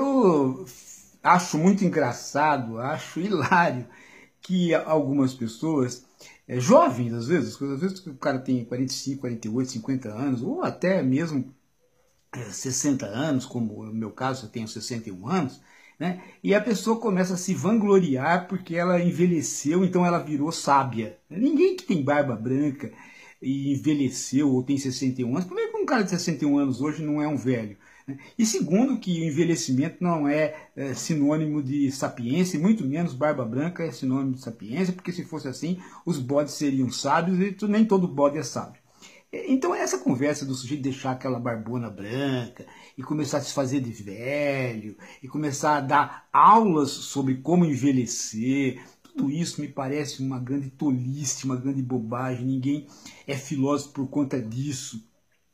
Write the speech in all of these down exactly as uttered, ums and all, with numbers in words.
Eu acho muito engraçado, acho hilário que algumas pessoas, é, jovens às vezes, às vezes o cara tem quarenta e cinco, quarenta e oito, cinquenta anos, ou até mesmo é, sessenta anos, como no meu caso, eu tenho sessenta e um anos, né? E a pessoa começa a se vangloriar porque ela envelheceu, então ela virou sábia. Ninguém que tem barba branca e envelheceu ou tem sessenta e um anos, primeiro que um cara de sessenta e um anos hoje não é um velho. Né? E segundo que o envelhecimento não é, é sinônimo de sapiência, e muito menos barba branca é sinônimo de sapiência, porque se fosse assim, os bodes seriam sábios e nem todo bode é sábio. Então essa conversa do sujeito deixar aquela barbona branca e começar a se fazer de velho e começar a dar aulas sobre como envelhecer, tudo isso me parece uma grande tolice, uma grande bobagem, ninguém é filósofo por conta disso.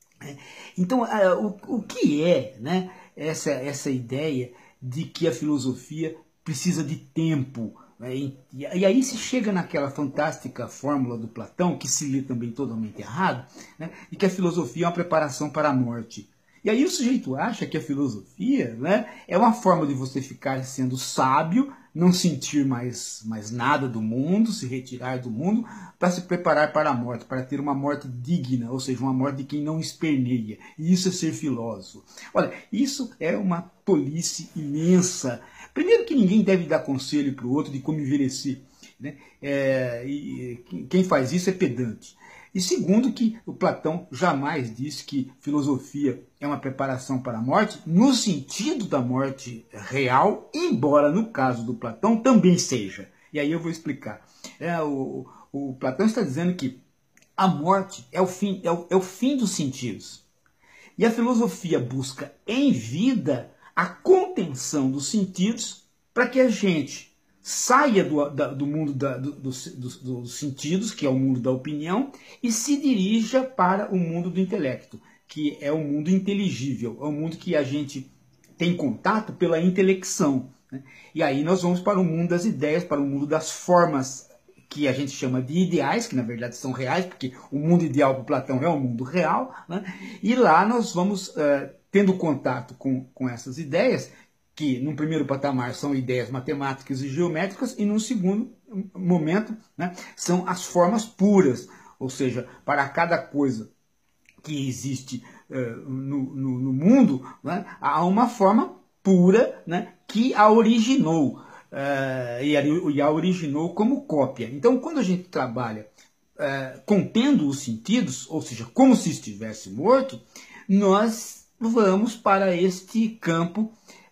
Então o, o que é, né, essa, essa ideia de que a filosofia precisa de tempo? E aí se chega naquela fantástica fórmula do Platão, que se lê também totalmente errado, né, de que a filosofia é uma preparação para a morte. E aí o sujeito acha que a filosofia, né, é uma forma de você ficar sendo sábio, não sentir mais, mais nada do mundo, se retirar do mundo, para se preparar para a morte, para ter uma morte digna, ou seja, uma morte de quem não esperneia. E isso é ser filósofo. Olha, isso é uma tolice imensa. Primeiro que ninguém deve dar conselho para o outro de como envelhecer, né? É, e quem faz isso é pedante. E segundo que o Platão jamais disse que filosofia é uma preparação para a morte, no sentido da morte real, embora no caso do Platão também seja. E aí eu vou explicar. É, o, o Platão está dizendo que a morte é o fim, é o, é o fim dos sentidos. E a filosofia busca em vida a contenção dos sentidos para que a gente saia do, da, do mundo da, do, do, dos, dos sentidos, que é o mundo da opinião, e se dirija para o mundo do intelecto, que é o mundo inteligível, é o mundo que a gente tem contato pela intelecção. Né? E aí nós vamos para o mundo das ideias, para o mundo das formas, que a gente chama de ideais, que na verdade são reais, porque o mundo ideal para Platão é o mundo real, né? E lá nós vamos uh, tendo contato com, com essas ideias, que num primeiro patamar são ideias matemáticas e geométricas, e num segundo momento, né, são as formas puras, ou seja, para cada coisa que existe uh, no, no, no mundo, né, há uma forma pura, né, que a originou. Uh, e, a, e a originou como cópia. Então, quando a gente trabalha uh, contendo os sentidos, ou seja, como se estivesse morto, nós vamos para este campo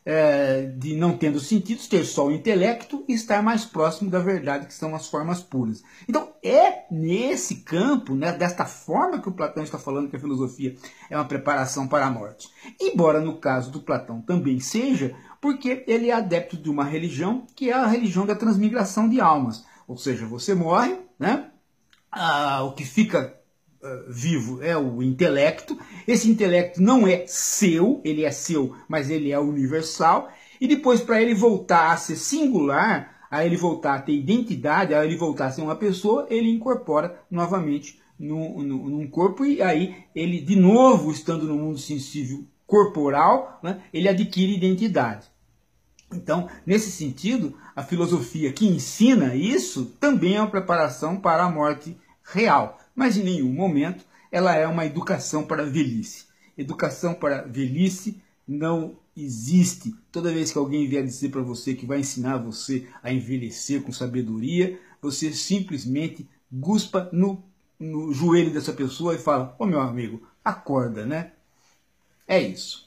uh, de não tendo sentidos, ter só o intelecto e estar mais próximo da verdade, que são as formas puras. Então, é nesse campo, né, desta forma que o Platão está falando que a filosofia é uma preparação para a morte. Embora no caso do Platão também seja, porque ele é adepto de uma religião que é a religião da transmigração de almas. Ou seja, você morre, né? Ah, o que fica uh, vivo é o intelecto. Esse intelecto não é seu, ele é seu, mas ele é universal. E depois, para ele voltar a ser singular, a ele voltar a ter identidade, a ele voltar a ser uma pessoa, ele incorpora novamente no, no, num corpo. E aí, ele, de novo, estando no mundo sensível corporal, né, ele adquire identidade. Então, nesse sentido, a filosofia que ensina isso também é uma preparação para a morte real. Mas em nenhum momento ela é uma educação para a velhice. Educação para a velhice não existe. Toda vez que alguém vier dizer para você que vai ensinar você a envelhecer com sabedoria, você simplesmente guspa no, no joelho dessa pessoa e fala: ô meu amigo, acorda, né? É isso.